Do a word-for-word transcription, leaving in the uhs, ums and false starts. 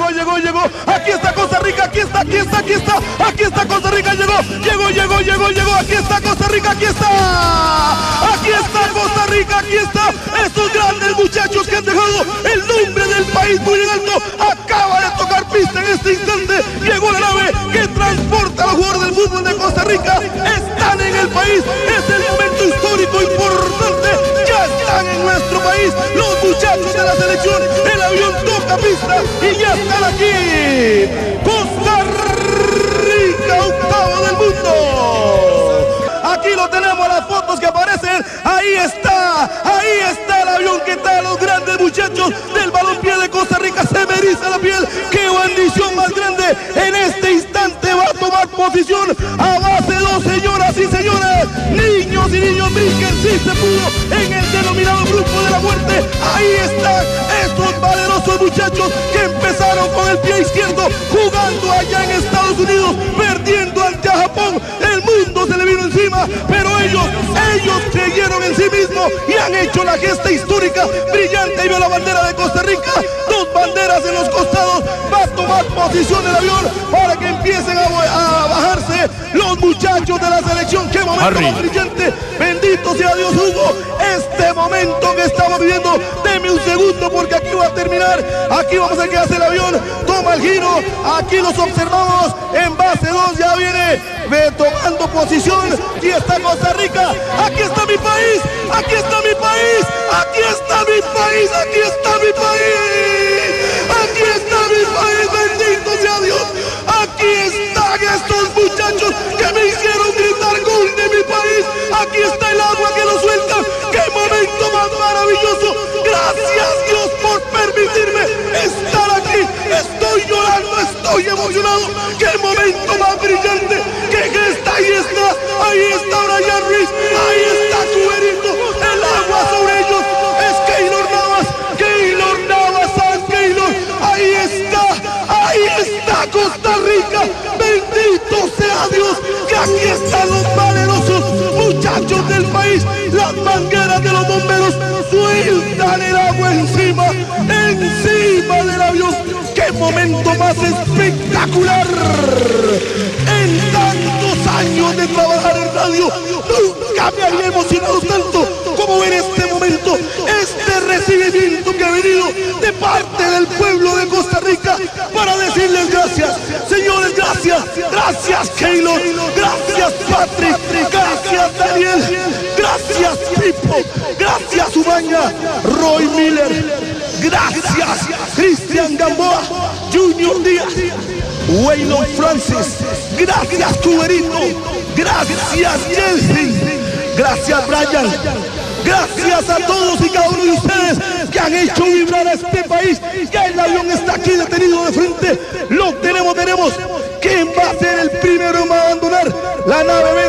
llegó, llegó, llegó. Aquí está Costa Rica, aquí está, aquí está, aquí está. Aquí está Costa Rica, llegó, llegó, llegó, llegó, llegó. Aquí está Costa Rica, aquí está. Aquí está Costa Rica, aquí está. Estos grandes muchachos que han dejado el nombre del país muy en alto. Acaba de tocar pista en este instante. Llegó la nave que transporta a los jugadores del fútbol de Costa Rica. Están en el país. Es el momento histórico importante. Ya están en nuestro país los muchachos de la selección. El avión toca pista y ya están aquí. Costa Rica, octavo del mundo. Aquí lo tenemos, las fotos que aparecen. Ahí está, ahí está el avión que trae a los grandes muchachos del balompié de Costa Rica. Se me eriza la piel. Qué bendición más grande. En este instante va a tomar posición a base dos, señoras y señores. Niños y niños, brinquen, sí se pudo en el denominado grupo de la muerte. Ahí están estos valerosos muchachos que empezaron con el pie izquierdo, jugando allá en Estados Unidos, perdiendo ante a Japón. El mundo se le vino encima, pero ellos, ellos creyeron en sí mismos y han hecho la gesta histórica, brillante. Y veo la bandera de Costa Rica, dos banderas en los costados. Va a tomar posición el avión para que empiecen a, a bajarse los muchachos de la selección. Qué momento más brillante. Bendito sea Dios, Hugo. Este momento que estamos viviendo, deme un segundo porque aquí va a terminar. Aquí vamos a que hace el avión, toma el giro. Aquí los observamos en base dos, ya viene ve, tomando posición. Aquí está Costa Rica, aquí está mi país, aquí está mi país, aquí está mi país, aquí está mi país, aquí está mi país, bendito sea Dios. Aquí están estos muchachos que me hicieron gritar gol de mi país. Aquí está el agua que lo suelta. ¡Qué momento más maravilloso! Gracias Dios por permitirme estar aquí. Estoy llorando, estoy emocionado. ¡Qué momento más brillante! ¡Qué gesta! Ahí está, ahí está Brian Ruiz, ahí está Cuberito. El agua sobre ellos es Keylor Navas, Keylor Navas, San Keylor. Ahí está, ahí está Costa Rica. Bendito sea Dios que aquí están los valerosos muchachos del país. Las mangueras de los bomberos sueltan el agua encima, encima del avión. ¡Qué momento más espectacular! En tantos años de trabajar en radio, nunca me había emocionado tanto como ver este momento, este recibimiento que ha venido de parte del pueblo de Costa Rica para decirles gracias. Señores, gracias. Gracias, Keylor. Gracias, Patrick. Gracias, Daniel. Gracias, Pipo. Gracias, Umaña. Roy Miller. Gracias, Cristian Gamboa, Junior Díaz, Waylon Francis. Gracias, Cuberito. Gracias, Chelsea. Gracias, Brian. Gracias a todos y cada uno de ustedes que han hecho vibrar a este país. Ya el avión está aquí detenido de frente. Lo tenemos, tenemos. ¿Quién va a ser el primero en abandonar la nave?